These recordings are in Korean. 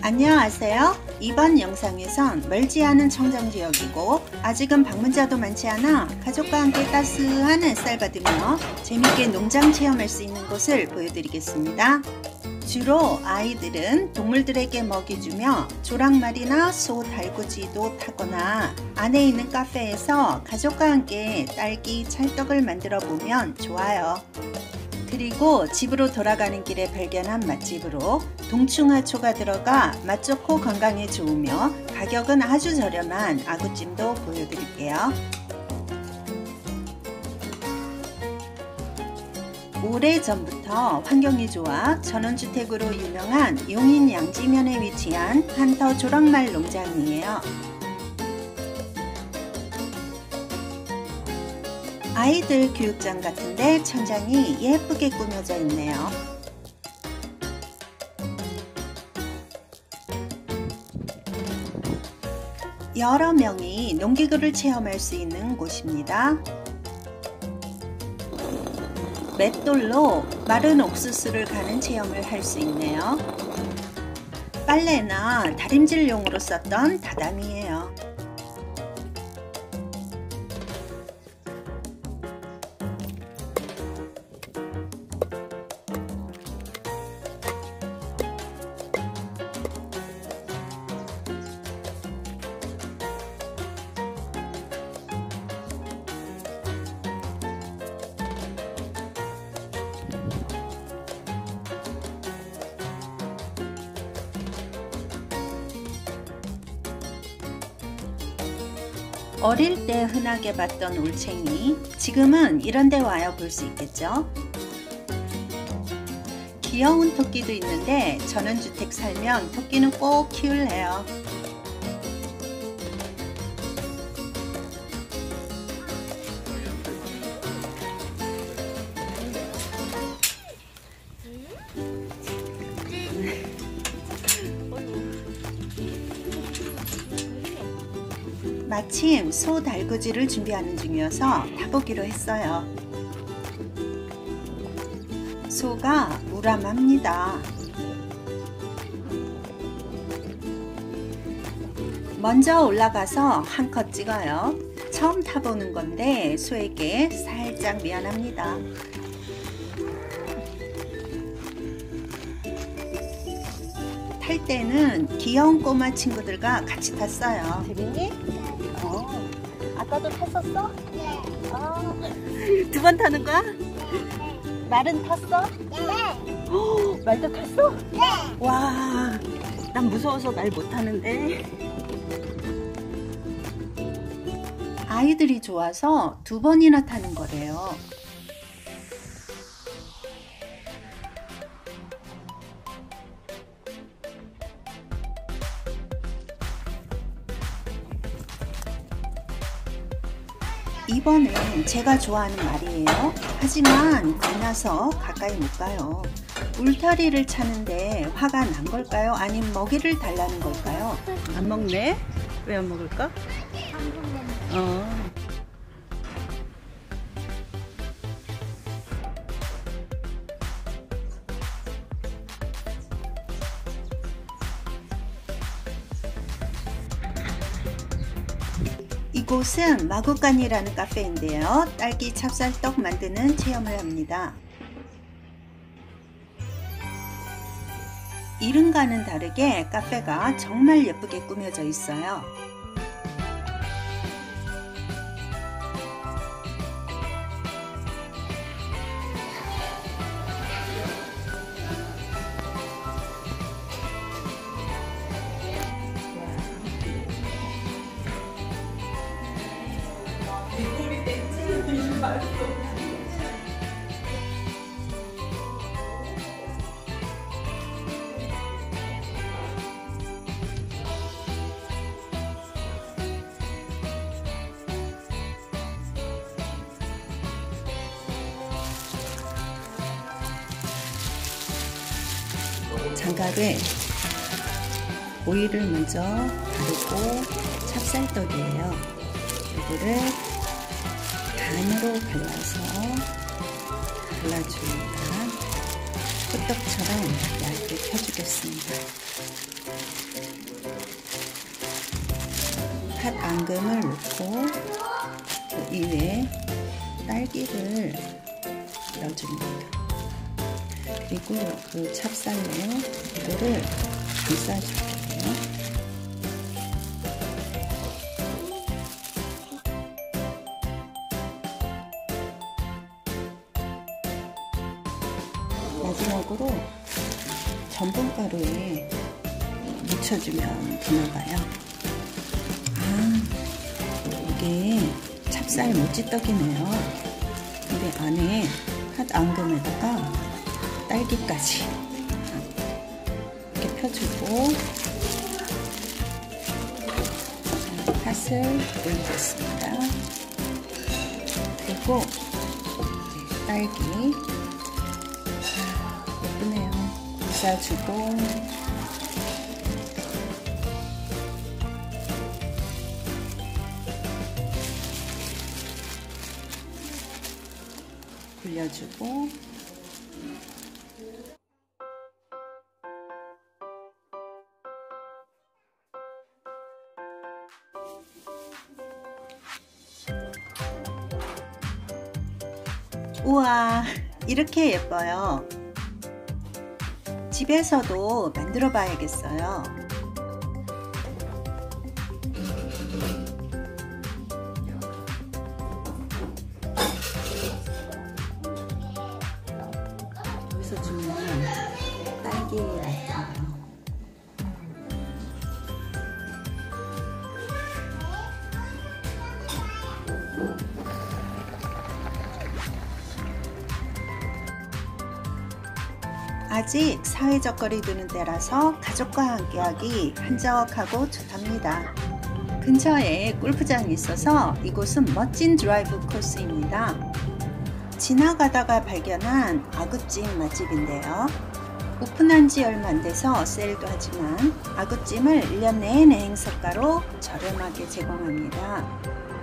안녕하세요. 이번 영상에선 멀지 않은 청정지역이고 아직은 방문자도 많지 않아 가족과 함께 따스한 햇살 받으며 재밌게 농장 체험할 수 있는 곳을 보여드리겠습니다. 주로 아이들은 동물들에게 먹이 주며 조랑말이나 소 달구지도 타거나 안에 있는 카페에서 가족과 함께 딸기 찰떡을 만들어 보면 좋아요. 그리고 집으로 돌아가는 길에 발견한 맛집으로 동충하초가 들어가 맛 좋고 건강에 좋으며 가격은 아주 저렴한 아구찜도 보여드릴게요. 오래전부터 환경이 좋아 전원주택으로 유명한 용인 양지면에 위치한 한터 조랑말 농장이에요. 아이들 교육장 같은데 천장이 예쁘게 꾸며져 있네요. 여러 명이 농기구를 체험할 수 있는 곳입니다. 맷돌로 마른 옥수수를 가는 체험을 할 수 있네요. 빨래나 다림질용으로 썼던 다담이에요. 어릴 때 흔하게 봤던 올챙이, 지금은 이런 데 와야 볼 수 있겠죠? 귀여운 토끼도 있는데 전원주택 살면 토끼는 꼭 키울래요. 마침 소 달구지를 준비하는 중이어서 타보기로 했어요. 소가 무람합니다. 먼저 올라가서 한 컷 찍어요. 처음 타보는 건데 소에게 살짝 미안합니다. 탈 때는 귀여운 꼬마 친구들과 같이 탔어요. 재밌니? 아까도 탔었어? 네. 두 번 타는 거야? 네. 말은 탔어? 네. 말도 탔어? 네. 와, 난 무서워서 말 못 타는데. 아이들이 좋아서 두 번이나 타는 거래요. 이번은 제가 좋아하는 말이에요. 하지만 겁나서 가까이 못 가요. 울타리를 차는데 화가 난 걸까요? 아니면 먹이를 달라는 걸까요? 안 먹네? 왜 안 먹을까? 이곳은 마구간이라는 카페인데요. 딸기 찹쌀떡 만드는 체험을 합니다. 이름과는 다르게 카페가 정말 예쁘게 꾸며져 있어요. 장갑에 오일을 먼저 바르고 찹쌀떡이에요. 이거를 반으로 발라서 발라줍니다. 호떡처럼 얇게 펴주겠습니다. 팥 앙금을 넣고 이 위에 딸기를 넣어줍니다. 그리고 그 찹쌀로 이거를 감싸줄게요. 마지막으로 전분가루에 묻혀주면 되나봐요. 이게 찹쌀 모찌떡이네요. 근데 안에 팥 앙금에다가 딸기까지 이렇게 펴주고 팥을 올려줬습니다. 그리고 딸기 예쁘네요. 감싸주고 굴려주고 우와, 이렇게 예뻐요. 집에서도 만들어 봐야겠어요. 여기서 주면 딸기 같아요. 아직 사회적 거리 두는 때라서 가족과 함께하기 한적하고 좋답니다. 근처에 골프장이 있어서 이곳은 멋진 드라이브 코스입니다. 지나가다가 발견한 아구찜 맛집인데요. 오픈한 지 얼마 안 돼서 세일도 하지만 아구찜을 1년 내내 행사가로 저렴하게 제공합니다.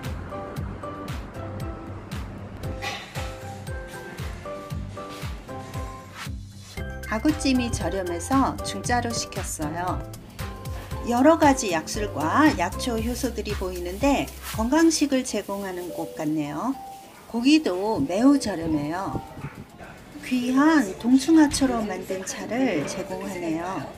아구찜이 저렴해서 중짜로 시켰어요. 여러가지 약술과 약초 효소들이 보이는데 건강식을 제공하는 곳 같네요. 고기도 매우 저렴해요. 귀한 동충하초로 만든 차를 제공하네요.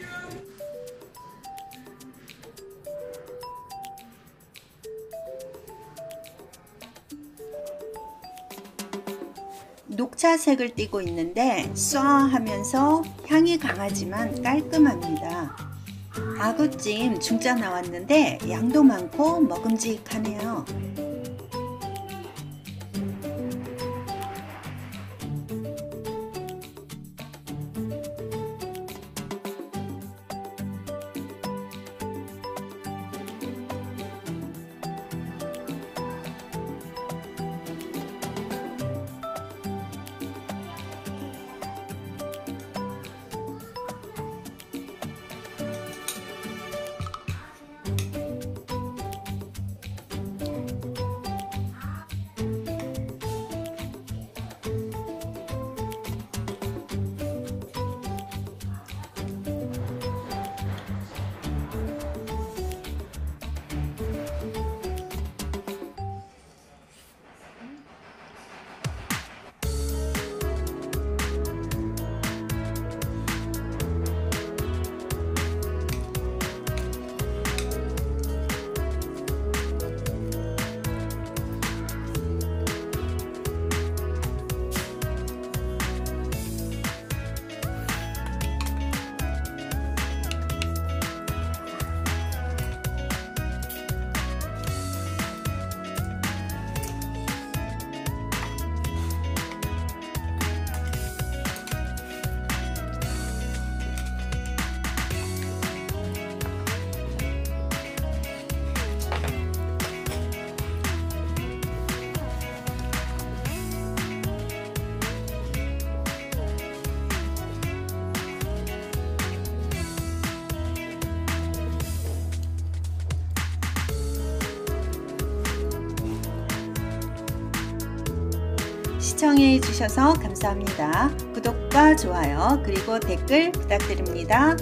녹차색을 띠고 있는데 쏴 하면서 향이 강하지만 깔끔합니다. 아구찜 중짜 나왔는데 양도 많고 먹음직하네요. 시청해 주셔서 감사합니다. 구독과 좋아요 그리고 댓글 부탁드립니다.